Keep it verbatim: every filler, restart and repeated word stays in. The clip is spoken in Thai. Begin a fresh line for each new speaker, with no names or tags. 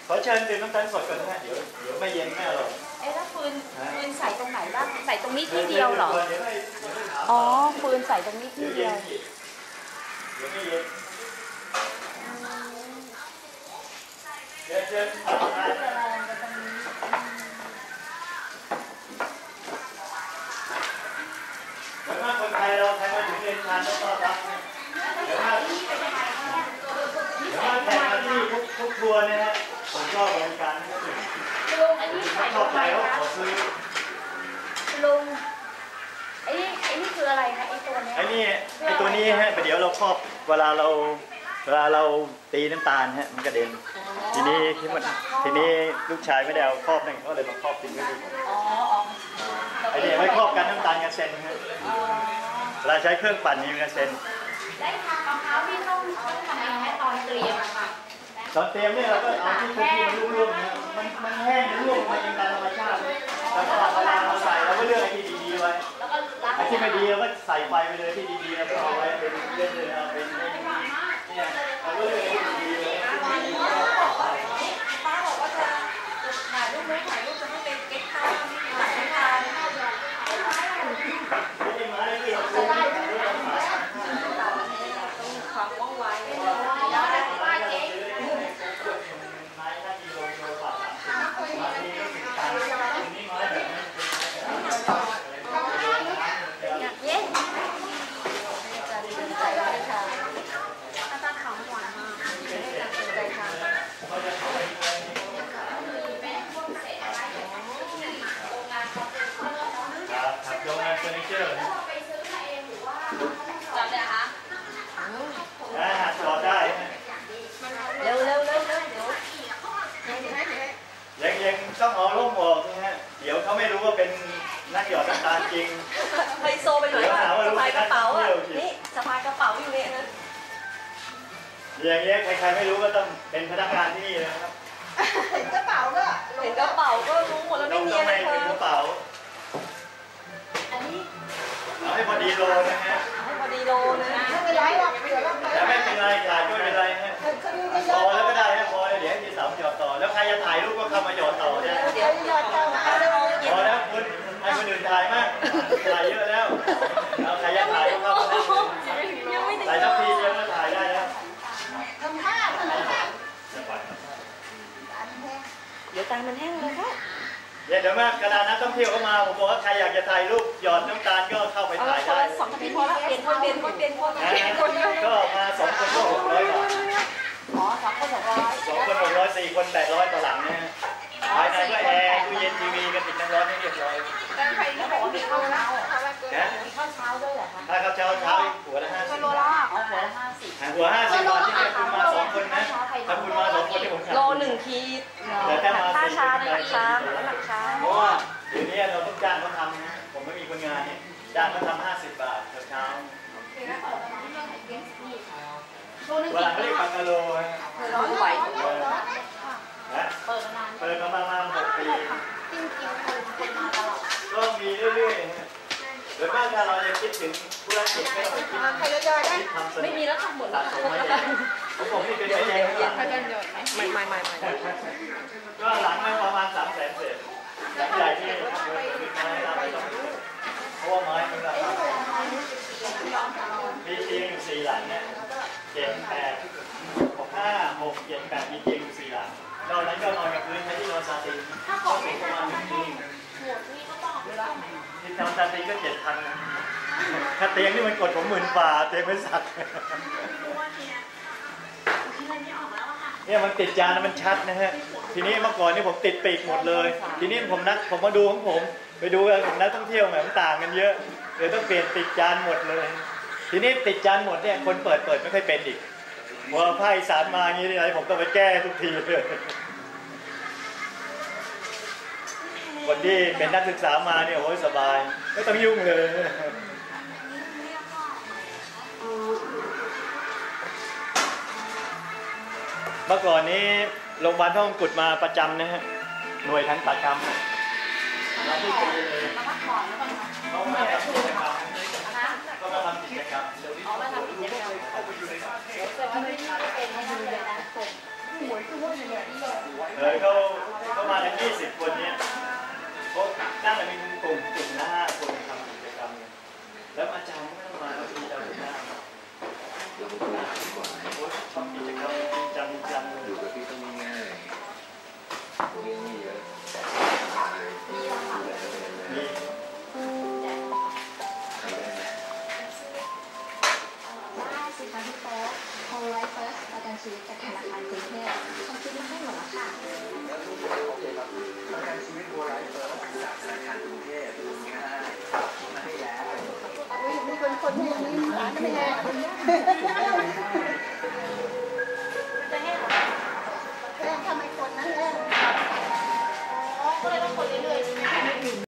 ขอเชิญดื่มน้ำตาลสดก่อนนะเดี๋ยวเดี๋ยวไม่เย็นไม่อร่อย
เอ๊ะแล้วฟืนฟืนใส่ตรงไหนบ้างใส่ตรงนี้ที่เดียวเหรออ๋อฟืนใส่ตรงนี้ที่เดียว
เดี๋ยวไม่เย็นเดี๋ยวเชิญแต่ว่าคนไทยเราใครมาถึงเรียนทานต้องต้อนรับนะเดี๋ยวว่าเดี๋ยวว่าแขกมาที่ทุกทุกทัวร์เนี่ยฮะผมก็บริการให้ถึง
ลุงอันนี้ใส่ตรงไหนคะลุงไอ้นี่ไอ้นี่คืออะไรคะไอ้ตัวนี้
ไอ้นี่ไอ้ตัวนี้ฮะเดี๋ยวเราครอบเวลาเราเวลาเราตีน้ำตาลฮะมันกระเด็นทีนี้ที่มันทีนี้ลูกชายไม่ได้เอาครอบนั่นก็เลยมาครอบทิ้งไว้ด้วยอ๋อไอ้นี่ไม่ครอบกันน้ำตาลกระเซ็นฮะเราใช้เครื่องปั่นนี่กระเซ็น
ได้ทำมะพร้าวที่ต้องต้องทำยังไงตอนเตรียมอะค่ะ
ตอนเตรียมเนี่ยเราก็เอาที่ที่มันร่วงๆนะมันมันแห้งมันร่วงมาเองตามธรรมชาติแล้วก็เวลาเราใส่เราก็เลือกไอ้ที่ดีๆไว้ไอ้ที่ไม่ดีเราก็ใส่ไปไปเลยที่ดีๆเราก็เอาไว้เป็นเล่นเลยเอาเป็นเนี่ยเราก็เลือกไอ้ที่ดีๆไว้
ป้าบอกว่าจะถ่ายรูปไม่ถ่ายรูปจะให้เป็นเก๊กข้าวถ่ายไม่ทาน
ไม่มาเลยที่เราซื้อ
ความว่องไวแล้วได้ป้าเก๊กเย็นใจไว้ค่ะถ้าตั้งขำหวานมากใจค่ะ
ครับครับโรงงานเฟอร์นิเจอร์
จอดเลยคะ
อ่าจอดได้
เร็วเร็วเร็วเร็วเดี๋ยว
ยังยังต้องเอาล่มออกนะฮะเดี๋ยวเขาไม่รู้ว่าเป็นนักหยอดน้ำตาลจริง
ไฮโซไปหน่อยว่าสะพายกระเป๋าอ่ะนี่สะพายกระเป๋าอยู่เนี่ยนะ
อย่างเงี้ยใครๆไม่รู้ก็ต้องเป็นพนักงานที่นี่นะครับ
เห็นกระเป๋าก็เห็นกระเป๋าก็รู้หมดแล้วไม่มีอะไร
เลยกระเป๋า
อันนี้
เอาให้พอดีโลนะฮะ
ให้พอดีโลนะ
ไม่เป็นไรหรอกเดี๋ยวเรา
แต่ไม่เป็นไรถ่ายก็ไม่เป็นไรฮะพอแล้วก็ได้ฮะพอแล้วเดี๋ยวให้ทีสามหยอดต่อแล้วใครจะถ่ายรูปก็เข้ามาหยอดต่อนะ
เดี๋ยวหยอดต่อ
พอแล้วคุณให้คนอื่นถ่ายมากถ่ายเยอะแล้วเอาใครจะถ่ายก็เข้ามาถ่ายทัพพีเยอะก็ถ่ายได้แล้ว
ทำท่าทำท่า
เดี๋ยวตามันแห้งเลยค่ะ
เดี๋ยวมากระดานนักท่องเที่ยวเข้ามาผมบอกว่าใครอยากจะถ่ายรูปหยอดน้ำตาลก็เข้าไปถ่ายได้
สองนาทีพอแล้วเปลี่ยนคนเปลี่ยนคนเปลี่ยนคนเปลี่ยนคน
ก็มาสองคนก็หกร้อยบาท
อ๋อสองคนหกร้อย
สองคนหกร้อยสี่คนแปดร้อยต่อหลังนะภายในก็แอร์ตู้เย็นทีวีกระติกน้ำร้อนให้เรียบร้อย
แต่ใครที่บอกว่ามีข้าวเช้ามีข้าวเช้าด้วยเหรอคะ
ถ้าข้าวเช้าเช้าหัวละห้าสิบ
โลละอ๋อหัวละห้าสิบ
หัวห้าสิบบาทที่เนี่ยคุณมาสองคนนะถ้าคุณมาสองคนที่ผม
โลหนึ่งขีดค่าชาหนักชาแล้วหนักชา
เพราะว่าเดี๋ยวนี้เราต้องจ้างเขาทำนะผมไม่มีคนงานเนี่ยจ้างเขาทำห้าสิบบาทเช้าวันหลังเขาเรียกปังกะโล
ร้อนไหว
นะเปิดมานานเปิดมาประมาณหกปีก็มีเรื่อยๆโดยมากถ้าเราจะคิดถึงธุรกิจก็ต้องคิด
ใครจะย่อยได้
ไม่มีแล้วทั้งหมดแล้ว
ผมผมนี่เป็นแย่ๆ
เขาจะย่อยไหมไม่ไม่ไม่ไม่
ก็หลังมันประมาณสามแสนเศษหลังใหญ่ที่ทำเป็นไม้ตามไม่ต้องเพราะว่าไม้มันราคามีเตียงอยู่สี่หลังเนี่ยเจ็ดแปดหกห้าหกเจ็ดแปดมีเตียงอยู่สี่หลังนอกนั้นก็นอนกับพื้นใช้ที่นอนซาติน
ถ้าของไม่
ประมาณหนึ่งที่ที่นอนซาตินก็เจ็ดพันถ้าเตียงนี่มันกดผมหมื่นฝ่าเตียงไม่สักเนี่ยมันติดจานมันชัดนะฮะทีนี้เมื่อก่อนนี่ผมติดปีกหมดเลยทีนี้ผมนัดผมมาดูของผมไปดูกับนักท่องเที่ยวแบบมันต่างกันเยอะเดี๋ยวต้องเปลี่ยนติดจานหมดเลยทีนี้ติดจานหมดเนี่ยคนเปิดเปิดไม่ค่อยเป็นอีกพอภาคอีสานมาอย่างนี้อะไรผมต้องไปแก้ทุกทีเลยคนที่เป็นนักศึกษามาเนี่ยโอ้ยสบายไม่ต้องยุ่งเลยเมื่อก่อนนี้โรงพยาบาลท่องกุดมาประจำนะฮะหน่วยทันตกรรมมาที่ปีเลยเขาไม่ทำกิจกรรมก็มาทำกิจกรรม
อ๋อมาทำกิจกรรมแต่ว่าไม่ได้เป็นไม่ได้เลยนะ
หัวคือว่าอย่างเงี้ย
เออเขาเขามากันยี่สิบคนเนี้ยเขาตั้งแต่มีกลุ่มกลุ่มละห้าคนทำกิจกรรมเนี่ยแล้วอาจารย์ไม่ต้องมาแล้วมีอาจารย์หน้าโอ้ยทำกิจกรรมจริงจังจังเลย
อยู่กับพี่ต้องง่ายเรื่องนี้เยอะ
มีหรอคะ
มี
ทำได้ไหม
ได้สิคะพี่โป๊ะ Whole Life First ประกันชีวิตจากธนาคารกรุงเทพเขาคิดมาให้หมดแล้วค่ะ
โอเคครับประกันชีวิตโบราณเปิดจากธนาคารกรุงเทพง่ายมาให้แล้ว
อุ้ยมีคนคนที่ยังไม่ร้านไม่แน่